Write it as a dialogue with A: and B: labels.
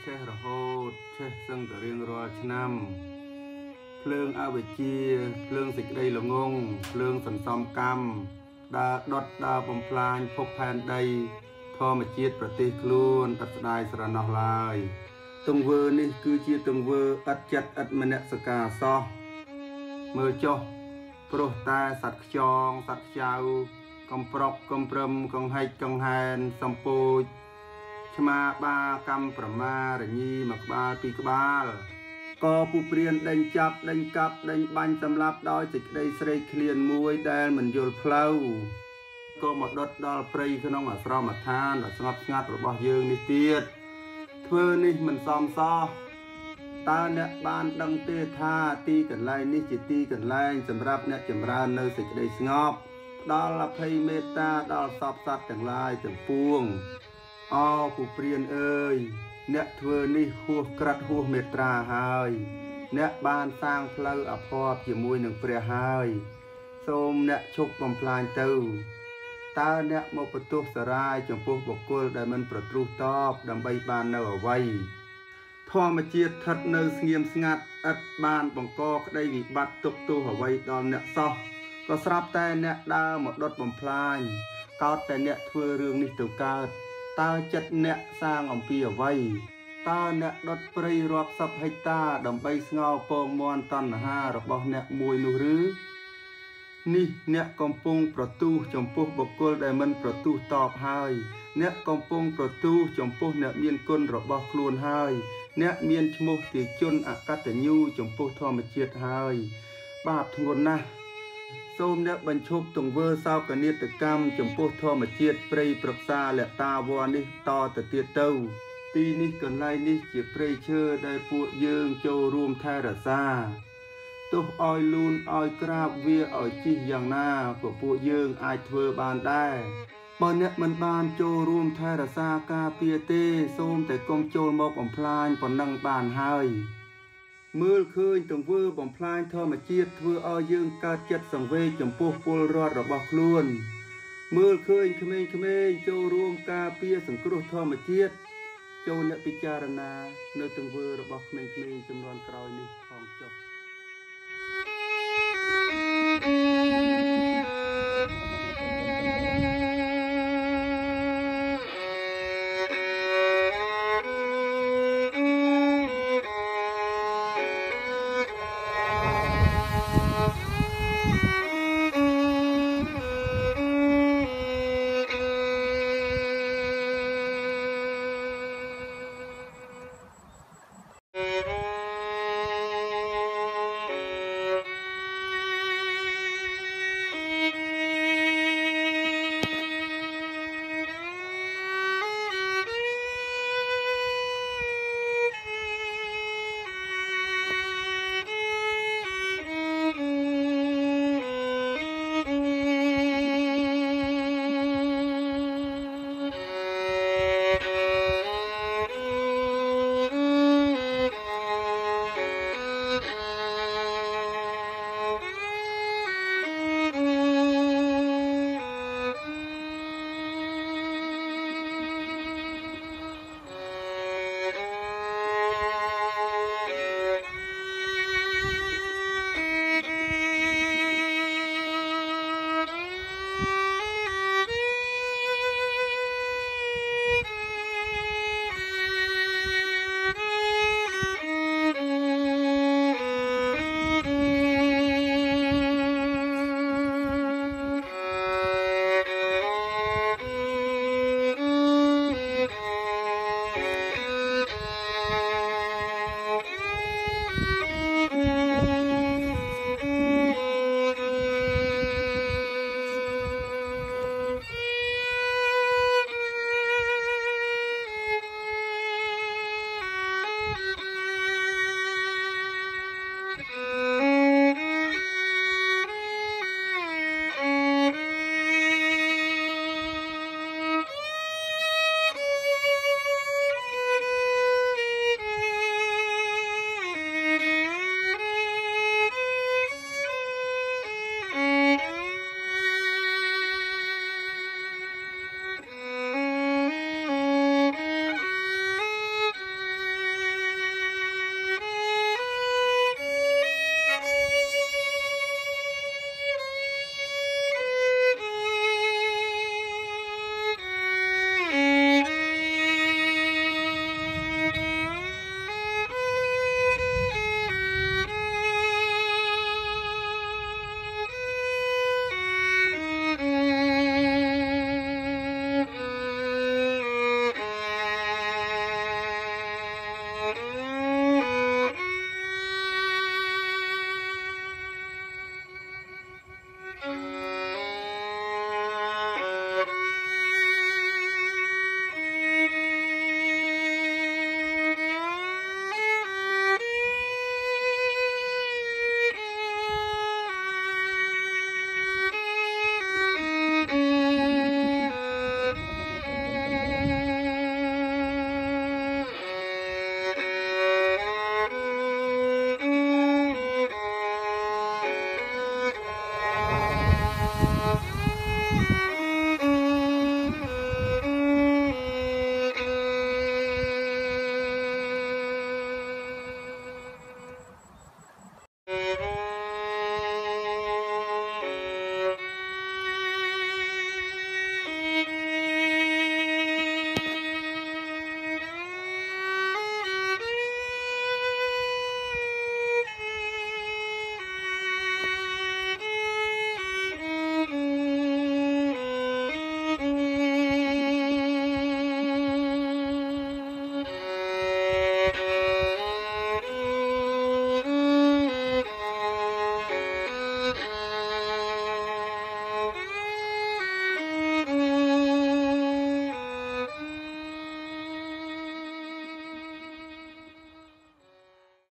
A: ឆេះរហូតឆេះសឹងតែរៀងរាល់ឆ្នាំភ្លើងអវិជ្ជាភ្លើងសេចក្តីល្ងងភ្លើងសន្សំកម្មដើរដុតដើរបំផ្លាញភពផែនដីធម្មជាតិប្រទេសខ្លួនឥតស្ដាយស្រណោះឡើយទង្វើនេះគឺជាទង្វើឥតចិត្តឥតមនសិការសោះមើលចុះព្រោះតែសត្វខ្យងសត្វខ្ចៅកំប្រុកកំព្រឹមកង្ហែកកង្ហែនសំពូចឆ្មាបាកម្មប្រមារញីមួយក្បាលពីរក្បាលក៏ពូព្រានដេញចាប់ដេញកាប់ដេញបាញ់សម្លាប់ដោយសេចក្តីស្រេកឃ្លានមួយដែលមិនយល់ផ្លូវក៏មកដុតដល់ព្រៃក្នុងអាស្រមដ្ឋានដ៏ស្ងប់ស្ងាត់របស់យើងនេះទៀតធ្វើនេះមិនសមសោះតើអ្នកបានដឹងទេថាទីកន្លែងនេះជាទីកន្លែងសម្រាប់អ្នកចម្រើននៅសេចក្តីស្ងប់ផ្ដល់អភ័យមេត្តាដល់សពសត្វទាំងឡាយទាំងពួងអោពូព្រានអើយអ្នកធ្វើនេះហួសក្រិតហួសមេត្រាហើយអ្នកបានសាងផ្លូវអភ័ព្វជាមួយនឹងព្រះហើយសូមអ្នកឈប់បំផ្លាញទៅតើអ្នកមកបន្ទោសសារាយចំពោះបុគ្គលដែលមិនប្រទ្រុសតបដើម្បីបាននៅអ្វីធម្មជាតិស្ថិតនៅស្ងៀមស្ងាត់ឥតបានបង្កក្តីវិបត្តិទុក្ខទោសអ្វីដល់អ្នកសោះក៏ស្រាប់តែអ្នកដើរមកដុតបំផ្លាញកោតតែអ្នកធ្វើរឿងនេះទៅកើតតើចិត្តអ្នកសាងអំពីអ្វីតើអ្នកដុតព្រៃរាប់សិបហិកតាដើម្បីស្ងោរពងមាន់តណ្ហារបស់អ្នកមួយនោះឬនេះអ្នកកំពុងប្រទូសចំពោះបុគ្គលដែលមិនប្រទូសតបហើយអ្នកកំពុងប្រទូសចំពោះអ្នកមានគុណរបស់ខ្លួនហើយអ្នកមានឈ្មោះជាជនអកតញ្ញូចំពោះធម្មជាតិហើយបាបធ្ងន់ណាស់សូមអ្នកបញ្ឈប់ទង្វើសោកនាដកម្មចំពោះធម្មជាតិព្រៃប្រក្សាលតាវរនេះតទៅទៀតទៅទីនេះកន្លែងនេះជាព្រៃឈើដែលពួកយើងចូលរួមថែរក្សាទោះឲ្យលូនឲ្យក្រាបវាឲ្យជិះយ៉ាងណាក៏ពួកយើងអាចធ្វើបានដែរបើអ្នកមិនបានចូលរួមថែរក្សាការពារទេសូមតែកុំចូលមកបំផ្លាញប៉ុណ្ណឹងបានហើយមើលឃើញទង្វើបំផ្លាញធម្មជាតិធ្វើឲ្យយើងកើតចិត្តសង្វេគចំពោះពលរដ្ឋរបស់ខ្លួនមើលឃើញក្មេងៗចូលរួមការពារសង្គ្រោះធម្មជាតិចូលអ្នកពិចារណានៅទង្វើរបស់ក្មេងៗចំនួនក្រោយនេះផងចុះ